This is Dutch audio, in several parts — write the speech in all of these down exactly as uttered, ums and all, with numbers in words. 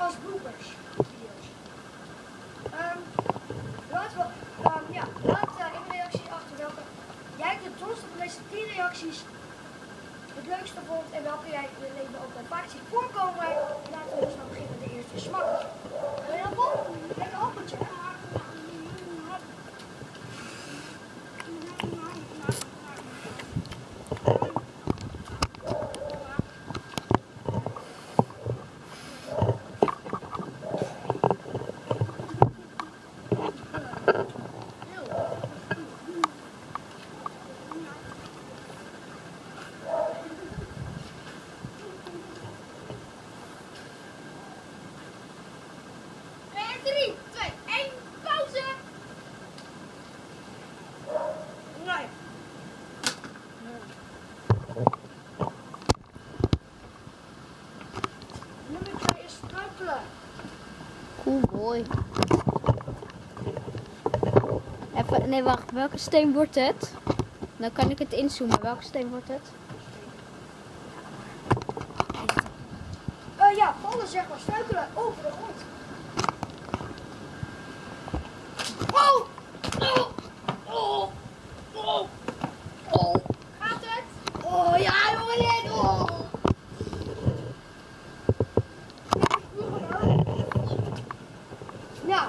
als bloopers video's. Um, laten we, um, ja, laat uh, in de reacties achter welke jij de trots van deze tien reacties het leukste vond en welke jij in je leven ook al vaak ziet voorkomen. Laten we dus nou beginnen met de eerste smak. Wil je dat vol? Lekker appeltje. Cool boy. Even, nee wacht, welke steen wordt het? Dan kan ik het inzoomen. Welke steen wordt het? Uh, ja, vallen zeg maar, struikelen over de grond. Oh! Oh! Oh! Oh! Oh! Gaat het? Oh ja, jongen! Oh! Nou,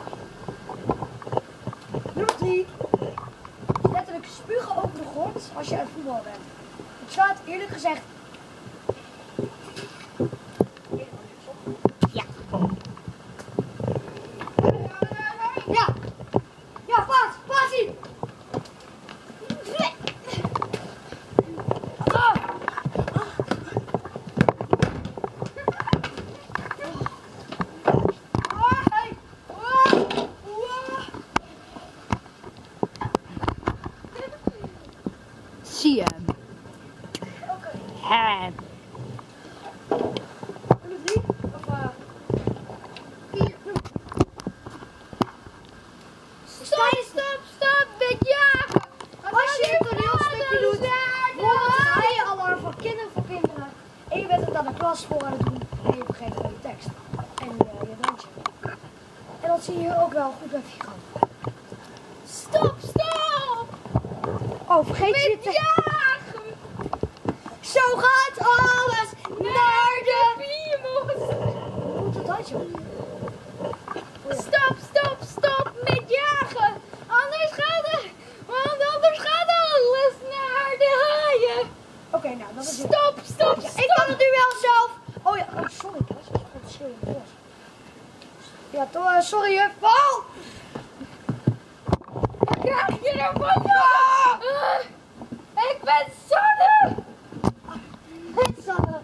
nummer drie. Letterlijk spugen over de grond als je aan het voetbal bent. Het slaat eerlijk gezegd. Ja. Ja. Ja, pas, pasie. Oh. Zie hem. Oké. Hem. Nummer drie. Of uh, vier. Stop, stop, stop met jagen. Als je een toneelstukje doet, bijvoorbeeld een haaienalarm voor kinderen voor kinderen. En je bent het aan de klas voor aan het doen. En je vergeet wel je tekst. En uh, je dansje. En dat zie je ook wel goed bij Figo. Stop, stop. Oh, vergeet je je tekst. Jagen. Zo gaat alles naar de piemels. Hoe moet dat dansje ook? Stop, stop, stop met jagen. Anders gaat het, want anders gaat alles naar de haaien. Oké, okay, nou, dat is het. Stop, stop, Ja, stop. ik kan het nu wel zelf. Oh ja, oh, sorry, dat is gewoon te schreeuwen in de klas. Ja, toch, uh, sorry juf. Oh! Krijg je er van? Uh, ik ben Sanne. Het Sanne.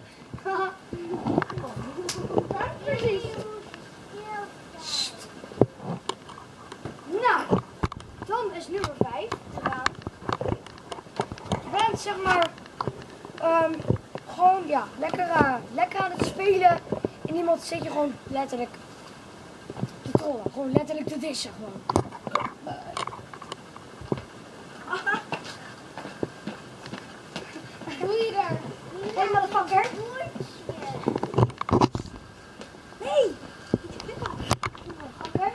Precies. Sst. Nou, dan is nummer vijf gedaan. Je bent zeg maar um, gewoon ja, lekker, uh, lekker aan het spelen. En iemand zit je gewoon letterlijk te trollen. Gewoon letterlijk te dissen gewoon. Doe je daar? Hé, motherfucker. Hey. Motherfucker.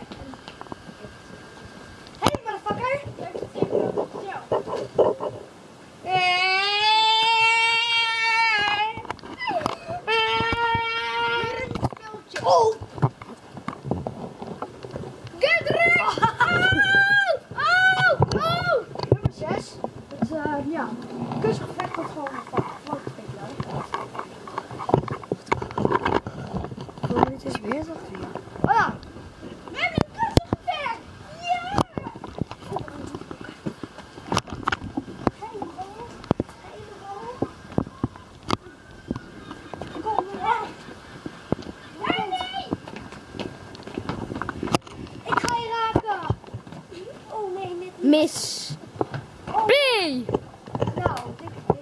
Hey, motherfucker. Oh. Get rid! Oh! Oh! Oh! Nummer zes. Het, uh, ja, kusgevecht wordt gewoon een fout spelen. Oh, dit is weer toch weer. Oh ja. We hebben een kussengevecht! Ja! Kom maar. Nee, nee! Ik ga je raken. Oh nee, net niet. Mis. Oh. B. Nou, dik, dik,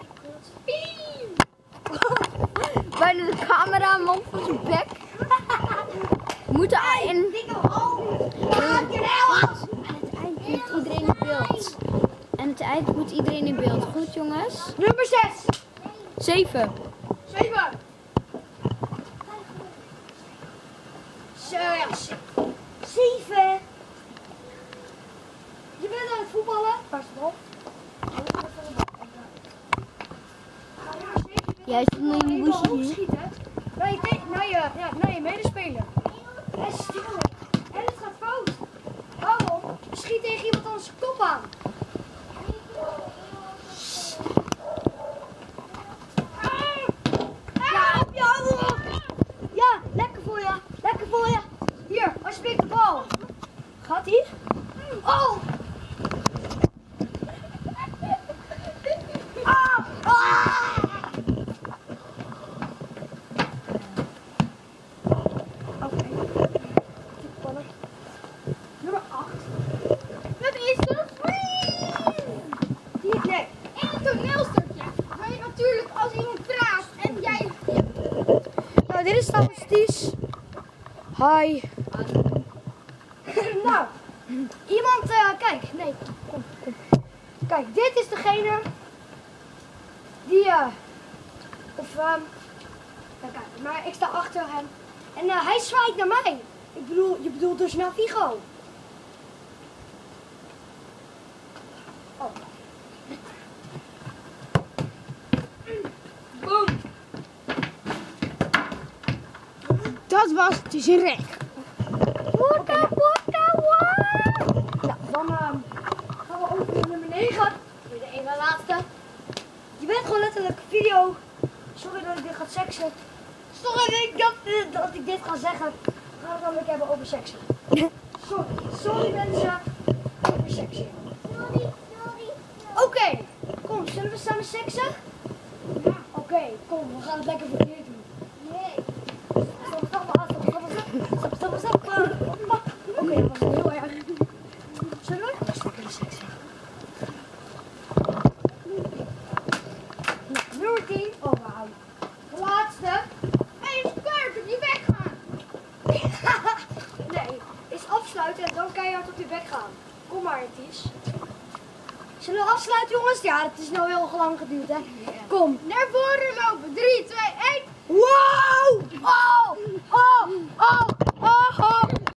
kut. Bijna de cameraman van zijn bek. Moeten in. Dikke hol. Aan het eind moet iedereen in beeld. En het eind moet iedereen in beeld. Goed jongens? Nummer zes. Zeven. Zeven. Zeven. Je bent aan het voetballen. Waar is de bal? Jij zit nog in een busje. Schieten. Naar je, te- naar je, ja, naar je medespeler. En stil. En het gaat fout. Waarom? Schiet tegen iemand anders zijn kop aan. Ja, op je handen. Ja, lekker voor je. Lekker voor je. Hier, alsjeblieft de bal. Gaat ie? Oh! Ah! Ah! Oké. Nummer acht. Dat is de vriend! Die nee. En een toneelstukje. Waar je natuurlijk als iemand praat en jij... Nou, dit is trouwens Ties. Hi. Nou, iemand, uh, kijk, nee, kom, kom. Kijk, dit is degene die, uh, of, um, ja, kijk, maar ik sta achter hem. En uh, hij zwaait naar mij. Ik bedoel, je bedoelt dus naar Vigo. Oh. Boom. Dat was het rek. Woeka, woeka, woeka. Nou, dan uh, gaan we over naar nummer negen. Weer de ene laatste. Je bent gewoon letterlijk video. Sorry dat ik dit ga seksen. Sorry dat ik, dat, dat ik dit ga zeggen. We gaan het namelijk hebben over seksen. Sorry, sorry mensen. Over seksen. Sorry, sorry. Oké, okay. Kom, zullen we samen seksen? Ja. Oké, okay, kom, we gaan het lekker voor je doen. Nee. Stop, stop, stop, stop, stop, stop, stop, stop. Oké, dat was heel erg. Zullen we? Dat is lekker seksen. Nou, nummer tien. Oh, wauw. De laatste. Even kort op je bek gaan. Nee, is afsluiten en dan keihard op je bek gaan. Kom maar, Ties. Zullen we afsluiten, jongens? Ja, het is nou heel lang geduurd, hè? Kom. Naar voren lopen. drie, twee, één. Wow! Oh! Oh! Oh!